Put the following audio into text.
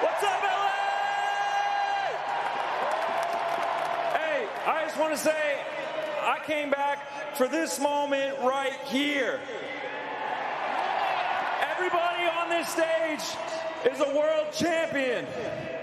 What's up, LA? Hey, I just want to say, I came back for this moment right here. Everybody on this stage is a world champion.